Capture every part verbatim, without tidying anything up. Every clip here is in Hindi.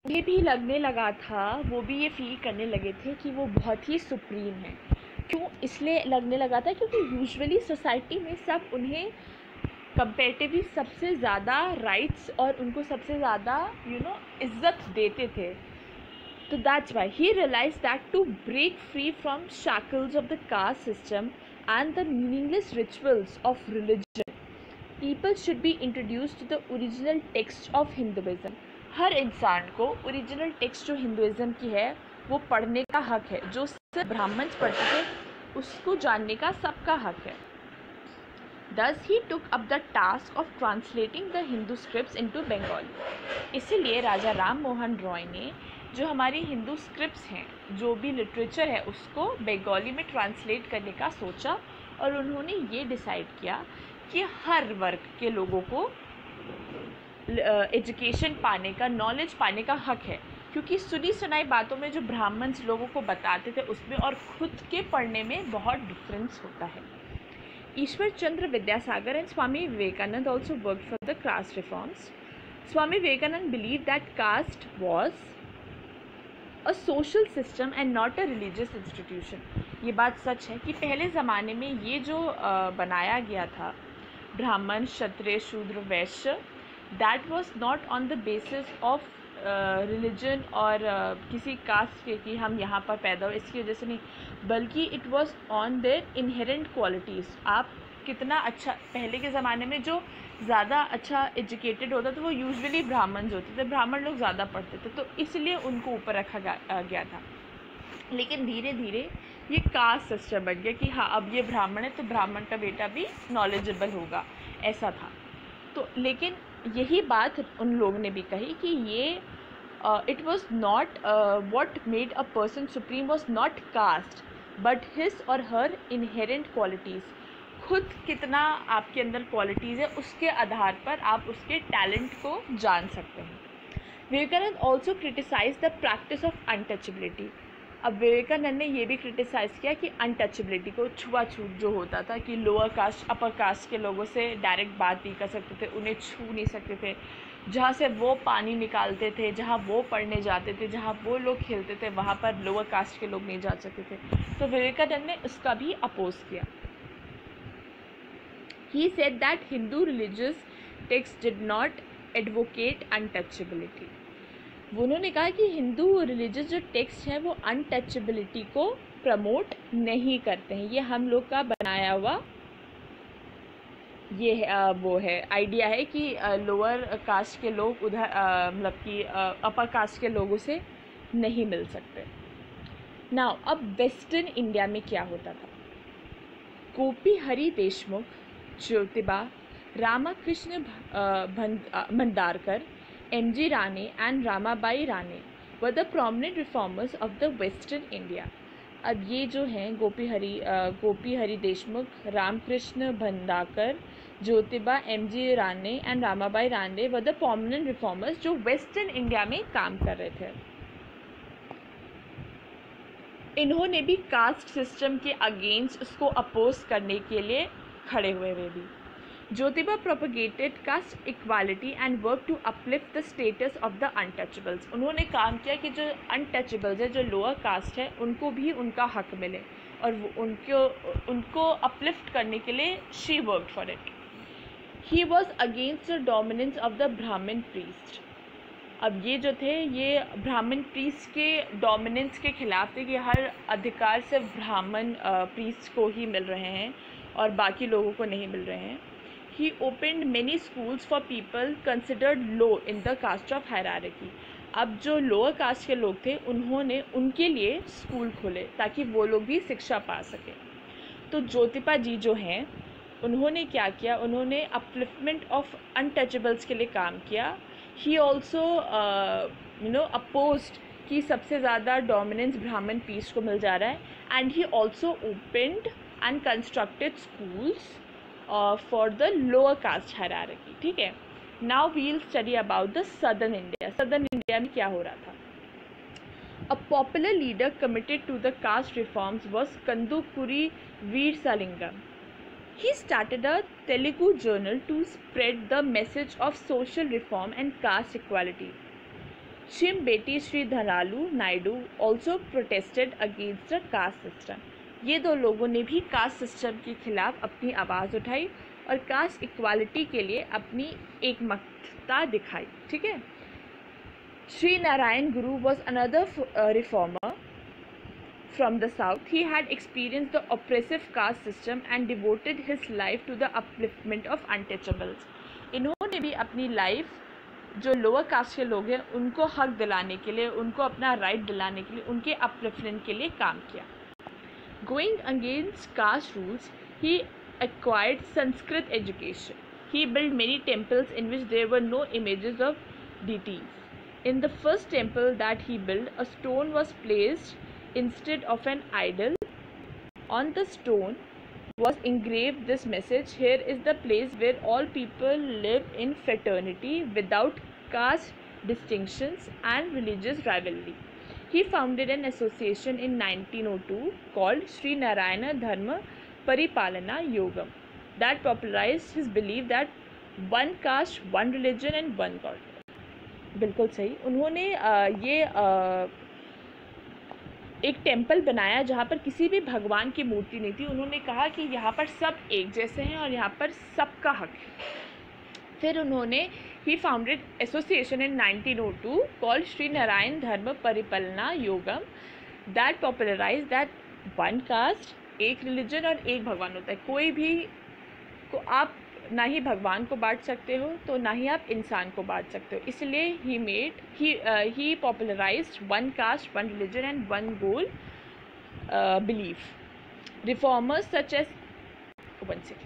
ये भी लगने लगा था, वो भी ये फील करने लगे थे कि वो बहुत ही सुप्रीम है। क्यों इसलिए लगने लगा था? क्योंकि यूजुअली सोसाइटी में सब उन्हें कंपेरेटिवली सबसे ज़्यादा राइट्स और उनको सबसे ज़्यादा यू नो इज्जत देते थे। तो that's why he realise that to break free from shackles of the caste system and the meaningless rituals of religion, people should be introduced to the original text of Hinduism. हर इंसान को ओरिजिनल टेक्स्ट जो हिंदुइज्म की है वो पढ़ने का हक है। जो सिर्फ ब्राह्मण पढ़ते थे उसको जानने का सबका हक है। Thus he took up the task of translating the Hindu scripts into Bengali. इसीलिए राजा राम मोहन रॉय ने जो हमारी हिंदू स्क्रिप्ट्स हैं, जो भी लिटरेचर है, उसको बंगाली में ट्रांसलेट करने का सोचा और उन्होंने ये डिसाइड किया कि हर वर्ग के लोगों को एजुकेशन पाने का, नॉलेज पाने का हक है। क्योंकि सुनी सुनाई बातों में जो ब्राह्मण लोगों को बताते थे उसमें और खुद के पढ़ने में बहुत डिफरेंस होता है। Ishwar Chandra Vidyasagar and Swami Vivekananda also worked for the caste reforms. Swami Vivekananda believed that caste was a social system and not a religious institution. ये बात सच है कि पहले ज़माने में ये जो बनाया गया था ब्राह्मण, क्षत्रिय, शूद्र, वैश्य, that was not on the basis of religion और uh, किसी कास्ट के कि हम यहाँ पर पैदा हो इसकी वजह से नहीं, बल्कि it was on their inherent qualities. आप कितना अच्छा, पहले के ज़माने में जो ज़्यादा अच्छा एजुकेटेड होता था वो यूजुअली ब्राह्मण होते थे, ब्राह्मण लोग ज़्यादा पढ़ते थे, तो इसलिए उनको ऊपर रखा गया था। लेकिन धीरे धीरे ये कास्ट सिस्टम बन गया कि हाँ अब ये ब्राह्मण है तो ब्राह्मण का बेटा भी नॉलेजेबल होगा, ऐसा था। तो लेकिन यही बात उन लोगों ने भी कही कि ये it was not what made a person supreme was not caste but his और हर इनहेरेंट क्वालिटीज़। खुद कितना आपके अंदर क्वालिटीज़ है उसके आधार पर आप उसके टैलेंट को जान सकते हैं। Vivekananda also criticise the practice of untouchability. अब विवेकानंद ने ये भी क्रिटिसाइज़ किया कि अनटचेबिलिटी को, छुआछूत जो होता था कि लोअर कास्ट अपर कास्ट के लोगों से डायरेक्ट बात नहीं कर सकते थे, उन्हें छू नहीं सकते थे, जहाँ से वो पानी निकालते थे, जहाँ वो पढ़ने जाते थे, जहाँ वो लोग खेलते थे, वहाँ पर लोअर कास्ट के लोग नहीं जा सकते थे। तो विवेकानंद ने उसका भी अपोज किया। He said that Hindu religious texts did not advocate untouchability. उन्होंने कहा कि हिंदू रिलीजियस जो टेक्स्ट हैं वो अनटचेबिलिटी को प्रमोट नहीं करते हैं। ये हम लोग का बनाया हुआ ये है, वो है आइडिया है कि लोअर कास्ट के लोग उधर मतलब कि अपर कास्ट के लोगों से नहीं मिल सकते। नाउ अब वेस्टर्न इंडिया में क्या होता था? गोपी Hari Deshmukh, Jyotiba, Ramakrishna Bhandarkar, M G Rane and Ramabai Rane were the prominent reformers of the Western India. अब ये जो हैं Gopi Hari Gopi Hari Deshmukh, Ramakrishna Bhandarkar, Jyotiba, M G Rane and Ramabai Rane were the prominent reformers जो वेस्टर्न इंडिया में काम कर रहे थे। इन्होंने भी कास्ट सिस्टम के अगेंस्ट उसको अपोज करने के लिए खड़े हुए वे भी। Jyotiba propagated caste equality and worked to uplift the status of the untouchables. उन्होंने काम किया कि जो अनटचेबल्स है, जो लोअर कास्ट है, उनको भी उनका हक मिले और उनको उनको अपलिफ्ट करने के लिए she worked for it. He was against the dominance of the Brahmin priest. अब ये जो थे ये ब्राह्मण प्रीस्ट के डोमिनेंस के खिलाफ थे कि हर अधिकार सिर्फ ब्राह्मण प्रीस्ट को ही मिल रहे हैं और बाकी लोगों को नहीं मिल रहे हैं। He opened many schools for people considered low in the caste of hierarchy. अब जो लोअर कास्ट के लोग थे उन्होंने उनके लिए स्कूल खोले ताकि वो लोग भी शिक्षा पा सकें। तो ज्योतिबा जी जो हैं उन्होंने क्या किया? उन्होंने अपलिफ्टमेंट ऑफ अनटचेबल्स के लिए काम किया। He also you know opposed कि सबसे ज़्यादा डोमिनेंस ब्राह्मण पीस को मिल जा रहा है। And he also opened and constructed schools for the lower caste hierarchy. ठीक है, now we will study about the southern India. Southern India में क्या हो रहा था? A popular leader committed to the caste reforms was Kandukuri Veeresalingam. He started a Telugu journal to spread the message of social reform and caste equality. Chembeti Sridharalu Naidu also protested against the caste system. ये दो लोगों ने भी कास्ट सिस्टम के खिलाफ अपनी आवाज़ उठाई और कास्ट इक्वालिटी के लिए अपनी एकमतता दिखाई। ठीक है। Shri Narayana Guru was another reformer from the south. He had experienced the oppressive caste system and devoted his life to the upliftment of untouchables. इन्होंने भी अपनी लाइफ जो लोअर कास्ट के लोग हैं उनको हक दिलाने के लिए, उनको अपना राइट दिलाने के लिए, उनके अपलिफ्टमेंट के लिए काम किया। Going against caste rules, he acquired Sanskrit education. He built many temples in which there were no images of deities. In the first temple that he built, a stone was placed instead of an idol. On the stone was engraved this message: here is the place where all people live in fraternity without caste distinctions and religious rivalry. He founded an association in nineteen oh two called Sri Narayana Dharma Paripalana Yogam that popularized his belief that one caste, one religion and one God. बिल्कुल सही। उन्होंने ये एक टेम्पल बनाया जहाँ पर किसी भी भगवान की मूर्ति नहीं थी। उन्होंने कहा कि यहाँ पर सब एक जैसे हैं और यहाँ पर सबका हक है। फिर उन्होंने he founded association in nineteen O two called Shri Narayana Dharma Paripalana Yogam that popularise that one caste, एक रिलीजन और एक भगवान होता है। कोई भी को आप ना ही भगवान को बांट सकते हो तो ना ही आप इंसान को बांट सकते हो। इसलिए he made he he popularised one caste, one religion and one goal belief. Reformers such as one second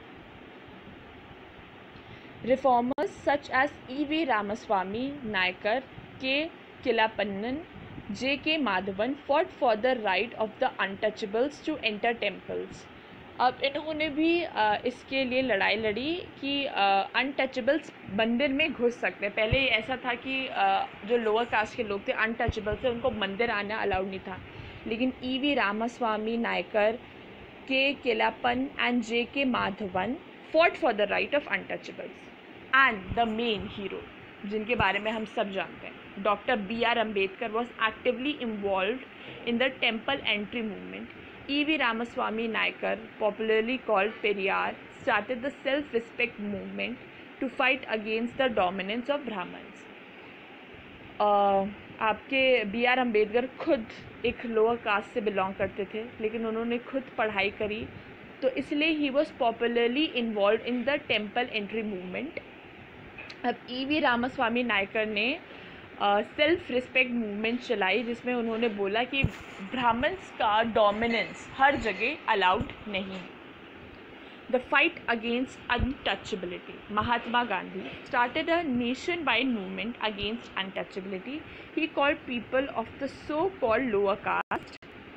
reformers such as E V Ramaswamy Naicker, K Kelappan, J K Madhavan fought for the right of the untouchables to enter temples. अब इन्होंने भी इसके लिए लड़ाई लड़ी कि अनटचेबल्स मंदिर में घुस सकते हैं। पहले ऐसा था कि जो लोअर कास्ट के लोग थे अनटचेबल्स थे, उनको मंदिर आना अलाउड नहीं था। लेकिन ई वी रामास्वामी नायकर, के केलापन and J K Madhavan fought for the right of untouchables. And the main hero जिनके बारे में हम सब जानते हैं, doctor B R Ambedkar was actively involved in the temple entry movement. E V Ramaswamy Naicker, popularly called Periyar, started the self-respect movement to fight against the dominance of Brahmins. uh, आपके बी आर अम्बेडकर खुद एक लोअर कास्ट से बिलोंग करते थे, लेकिन उन्होंने खुद पढ़ाई करी, तो इसलिए he was popularly involve in the temple entry movement. अब ई वी रामास्वामी नायकर ने सेल्फ रिस्पेक्ट मूवमेंट चलाई, जिसमें उन्होंने बोला कि ब्राह्मण्स का डोमिनेंस हर जगह अलाउड नहीं। The fight against untouchability. Mahatma Gandhi started a nation wide movement against untouchability. He called people of the so called lower caste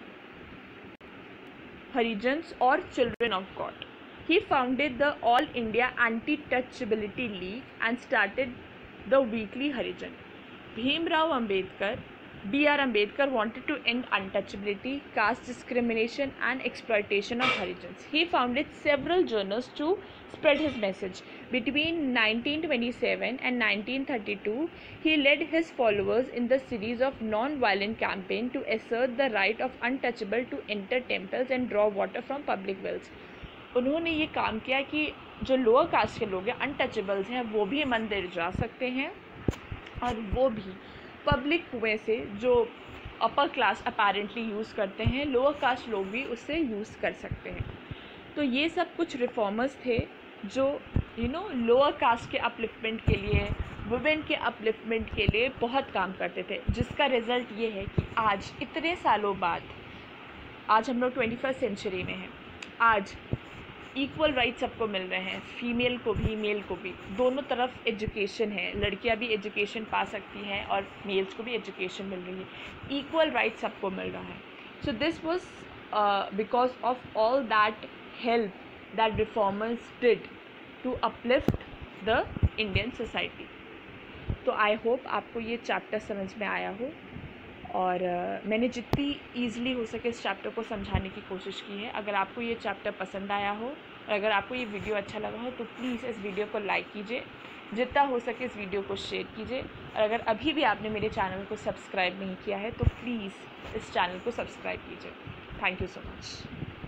Harijans और children of God. He founded the All India Anti-Touchability League and started the Weekly Harijan. Bhimrao Ambedkar, B R Ambedkar wanted to end untouchability, caste discrimination and exploitation of Harijans. He founded several journals to spread his message. Between nineteen twenty-seven and nineteen thirty-two, he led his followers in the series of non-violent campaign to assert the right of untouchable to enter temples and draw water from public wells. उन्होंने ये काम किया कि जो लोअर कास्ट के लोग हैं अनटचेबल्स हैं वो भी मंदिर जा सकते हैं और वो भी पब्लिक कुएं से जो अपर क्लास अपेरेंटली यूज़ करते हैं, लोअर कास्ट लोग भी उससे यूज़ कर सकते हैं। तो ये सब कुछ रिफॉर्मर्स थे जो यू नो लोअर कास्ट के अपलिफ्टमेंट के लिए, वुमेन के अपलिफ्टमेंट के लिए बहुत काम करते थे, जिसका रिज़ल्ट ये है कि आज इतने सालों बाद, आज हम लोग ट्वेंटी फर्स्ट सेंचुरी में हैं, आज इक्वल राइट सबको मिल रहे हैं, फीमेल को भी मेल को भी, दोनों तरफ एजुकेशन है, लड़कियां भी एजुकेशन पा सकती हैं और मेल्स को भी एजुकेशन मिल रही है, इक्वल राइट सबको मिल रहा है। So this was because of all that help that reformers did to uplift the Indian society. तो आई होप आपको ये चैप्टर समझ में आया हो और uh, मैंने जितनी ईज़िली हो सके इस चैप्टर को समझाने की कोशिश की है। अगर आपको ये चैप्टर पसंद आया हो और अगर आपको ये वीडियो अच्छा लगा हो तो प्लीज़ इस वीडियो को लाइक कीजिए, जितना हो सके इस वीडियो को शेयर कीजिए, और अगर अभी भी आपने मेरे चैनल को सब्सक्राइब नहीं किया है तो प्लीज़ इस चैनल को सब्सक्राइब कीजिए। Thank you so much.